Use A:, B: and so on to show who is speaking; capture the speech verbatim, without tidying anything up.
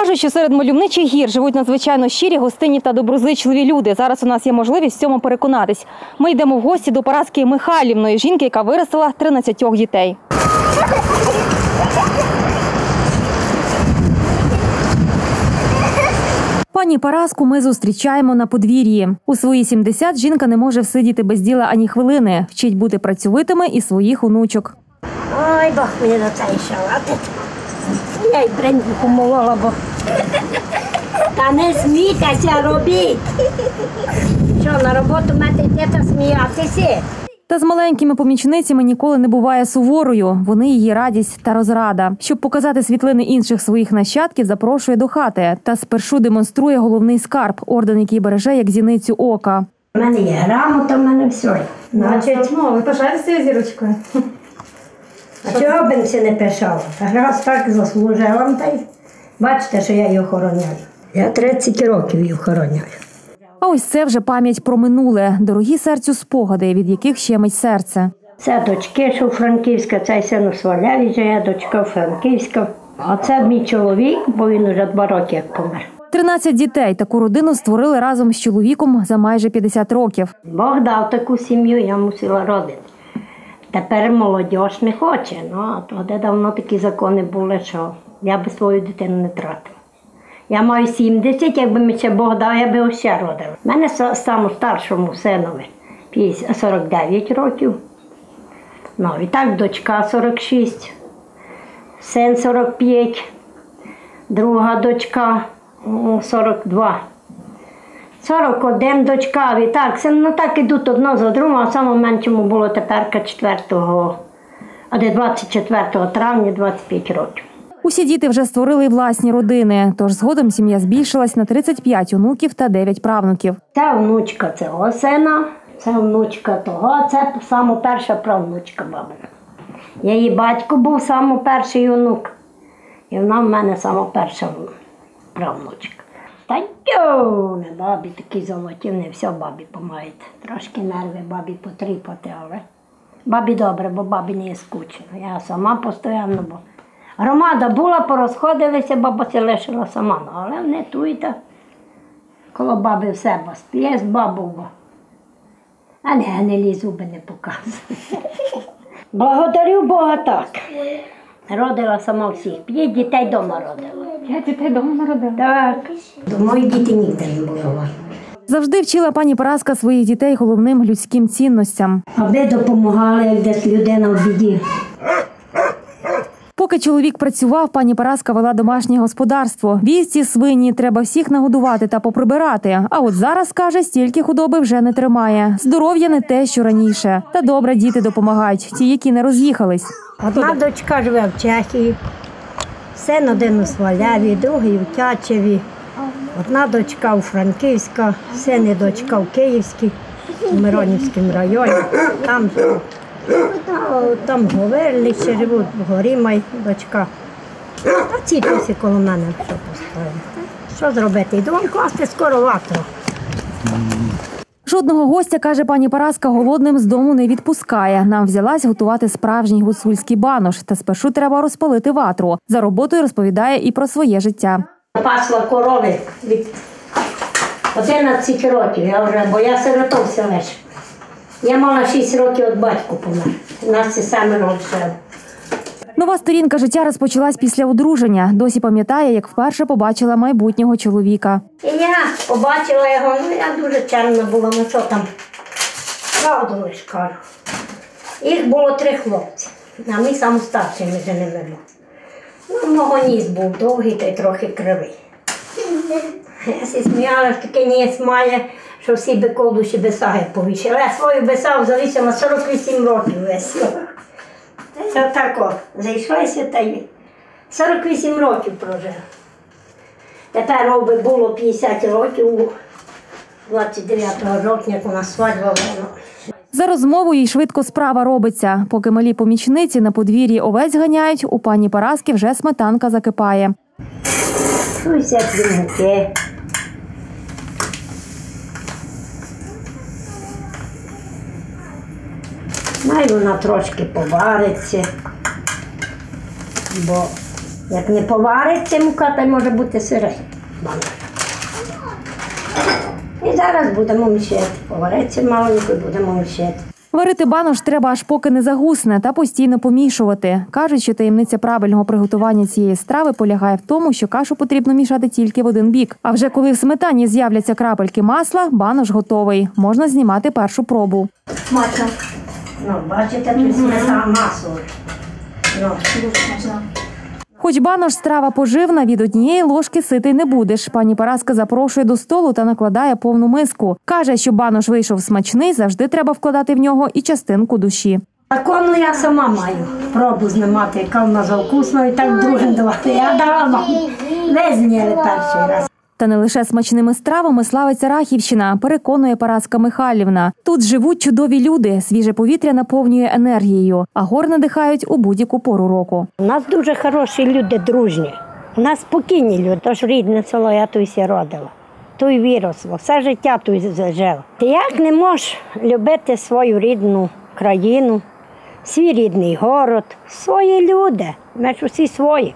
A: Кажуть, що серед мальовничих гір живуть надзвичайно щирі, гостинні та доброзичливі люди. Зараз у нас є можливість в цьому переконатись. Ми йдемо в гості до Параски Михайлівної, жінки, яка виростила тринадцять дітей. Пані Параску ми зустрічаємо на подвір'ї. У свої сімдесят жінка не може всидіти без діла ані хвилини. Вчить бути працьовитими і своїх онучок.
B: Ой, Бог мені на це шалатить. Я й бреньку помолола, бо... Та не смійтеся, робіть! Що, на роботу мати йти та сміятися?
A: Та з маленькими помічницями ніколи не буває суворою. Вони її радість та розрада. Щоб показати світлини інших своїх нащадків, запрошує до хати. Та спершу демонструє головний скарб – орден, який береже як зіницю ока.
B: У мене є грамота, в мене все.
A: Значить, ну, ви пишаєтеся цією зірочкою?
B: А чого б це не пишала? Раз так заслужила, та й бачите, що я її охороняю. Я тридцять років її охороняю.
A: А ось це вже пам'ять про минуле. Дорогі серцю спогади, від яких щемить серце.
B: Це дочки, що Франківська, цей син у Сваляві живе, дочка Франківська. А це мій чоловік, бо він вже два роки як помер.
A: тринадцять дітей. Таку родину створили разом з чоловіком за майже п'ятдесят років.
B: Бог дав таку сім'ю, я мусила родити. Тепер молодь не хоче, ну, а тоді давно такі закони були, що я би свою дитину не тратила. Я маю сімдесят, якби мені ще Бог дав, я би ще родила. У мене самому старшому синові сорок дев'ять років, ну і так дочка сорок шість, син сорок п'ять, друга дочка сорок два. сорок один дочка, і так, ну так ідуть одно за другим, а самому меншому було тепер четвертого, а де двадцять четвертого травня двадцять п'ять років.
A: Усі діти вже створили власні родини, тож згодом сім'я збільшилась на тридцять п'ять онуків та дев'ять правнуків.
B: Це внучка цього сина, це внучка того, це саме перша правнучка бабина. Її батько був саме перший онук, і вона в мене саме перша правнучка. Та йо, не бабі такі золоті, не все бабі помають. Трошки нерви бабі потріпати, але бабі добре, бо бабі не є скучно. Я сама постійно, бо громада була, порозходилися, баба се лишила сама. Але не туйте, коло баби все, бо спіє з бабою. А не, гнилі зуби не показує. Благодарю Бога так. Родила сама всіх. П'ять дітей вдома родила.
A: П'ять дітей вдома народила?
B: Так. Мої діти ніде не були.
A: Завжди вчила пані Параска своїх дітей головним людським цінностям.
B: Аби допомагали, як десь людина в біді.
A: Поки чоловік працював, пані Параска вела домашнє господарство. Вівці, свині, треба всіх нагодувати та поприбирати. А от зараз, каже, стільки худоби вже не тримає. Здоров'я не те, що раніше. Та добре діти допомагають, ті, які не роз'їхались.
B: Одна дочка живе в Чехії, син один у Сваляві, другий у Тячеві. Одна дочка у Франківська, син і дочка в Київській, у Миронівському районі. Там живуть. Там говорили, ще живуть, в горі моя дочка. А ці тусі коло мене все поставили. Що зробити? Йду вам класти скоро ватру.
A: Жодного гостя, каже пані Параска, голодним з дому не відпускає. Нам взялась готувати справжній гуцульський банош. Та спершу треба розпалити ватру. За роботою розповідає і про своє життя.
B: Пасла корови від одинадцяти років, я вже, бо я сиротом селеш. Я мала шість років від батька помер. У нас це семеро лише.
A: Нова сторінка життя розпочалась після одруження. Досі пам'ятає, як вперше побачила майбутнього чоловіка.
B: І я побачила його, ну я дуже чемна була, ну що там, правду лиш кажу. Їх було три хлопці, а мій сам старший між ними був. Ну, мого ніс був довгий та й трохи кривий. Я всі сміяла, що такий ніс має, що всі беколдуші бесаги повішали. Я свою бесагу залишила сорок вісім років весь. Це так от, зайшлася та й сорок вісім років прожила. Тепер роби було п'ятдесят років, двадцять дев'ятого жовтня, як у нас свадьба була.
A: За розмовою й швидко справа робиться. Поки малі помічниці на подвір'ї овець ганяють, у пані Параски вже сметанка закипає.
B: Уся плюнки. Най вона трошки повариться, бо Як не повариться мука, то й може бути сирий банош. І зараз будемо мішати. Повариться маленько і будемо мішати.
A: Варити банош треба аж поки не загусне та постійно помішувати. Кажуть, що таємниця правильного приготування цієї страви полягає в тому, що кашу потрібно мішати тільки в один бік. А вже коли в сметані з'являться крапельки масла, банош готовий. Можна знімати першу пробу.
B: Смачно. Ну, бачите, тут сметана масло. Ну.
A: Хоч банош страва поживна, від однієї ложки ситий не будеш. Пані Параска запрошує до столу та накладає повну миску. Каже, що банош вийшов смачний, завжди треба вкладати в нього і частинку душі.
B: Закону я сама маю пробу знімати, яка в нас вкусна, і так другим давати. Я дала вам. Ви зняли перший раз.
A: Та не лише смачними стравами славиться Рахівщина, переконує Параска Михайлівна. Тут живуть чудові люди, свіже повітря наповнює енергією, а гор надихають у будь-яку пору року.
B: У нас дуже хороші люди, дружні. У нас спокійні люди. Тож рідне село, я тут ся родила. Тут виросла, все життя тут жила. Ти як не можеш любити свою рідну країну, свій рідний город, свої люди, ми ж усі свої.